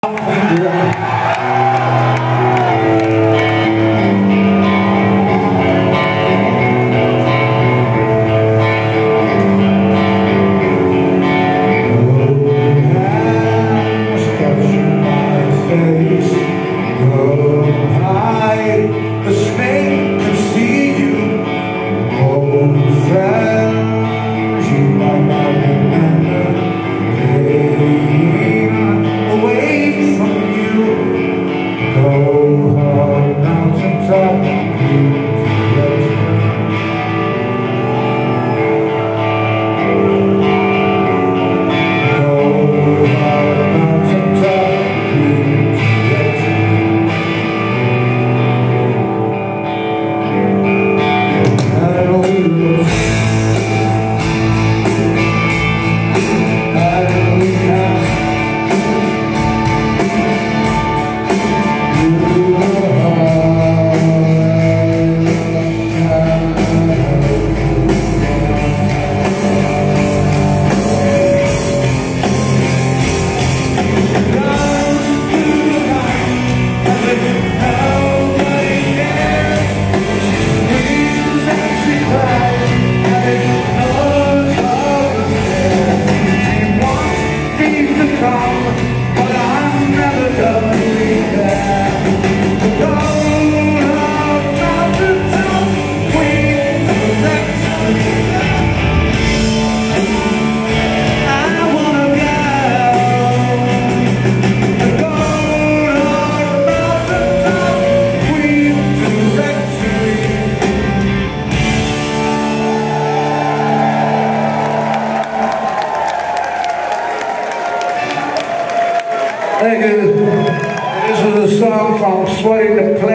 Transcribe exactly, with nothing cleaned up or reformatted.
The snake can see you, old friends. You might not remember pain away from you. Goldheart, Mountaintop, you can Goldheart, Mountaintop, you Thank you. This is a song from Sweating the Play.